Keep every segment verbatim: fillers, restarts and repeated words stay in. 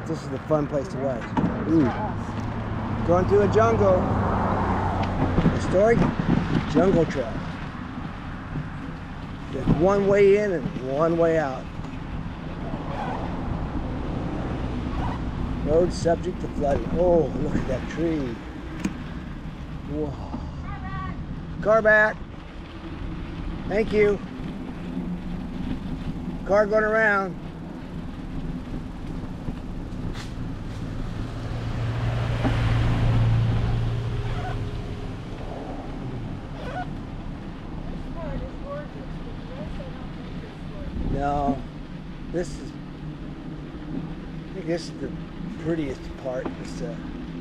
This is the fun place to ride. Ooh. Going through a jungle. Historic jungle trail. There's one way in and one way out. Road subject to flooding. Oh, look at that tree. Whoa. Car back. Thank you. Car going around. No, this is, I think this is the prettiest part. This uh,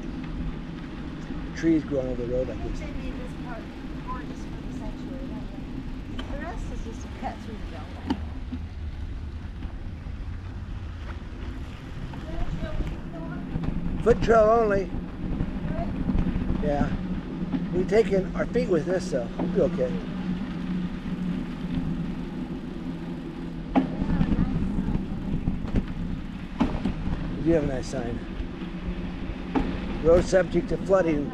trees growing over the road like this. They made this part gorgeous for the sanctuary, don't they? The rest is just a cut through the jungle. Foot trail only. Yeah. We're taking our feet with this, so we'll be okay. You have a nice sign. Road subject to flooding.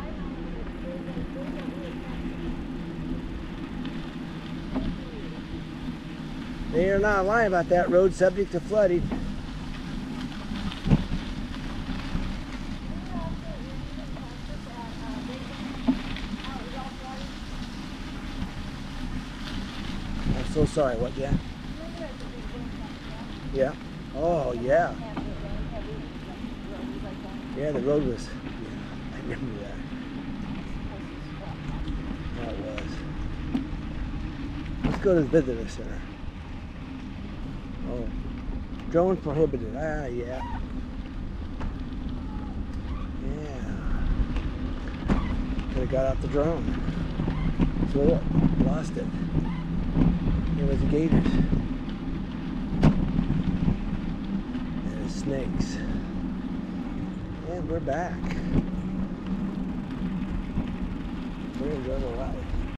They are not lying about that. Road subject to flooding. I'm so sorry. What, yeah? Yeah. Oh, yeah. Yeah, the road was, yeah, I remember that. Yeah, it was. Let's go to the visitor center. Oh, drones prohibited. Ah, yeah. Yeah. Could have got out the drone. So look, lost it. It was the gators. And the snakes. And we're back. We're enjoying the ride.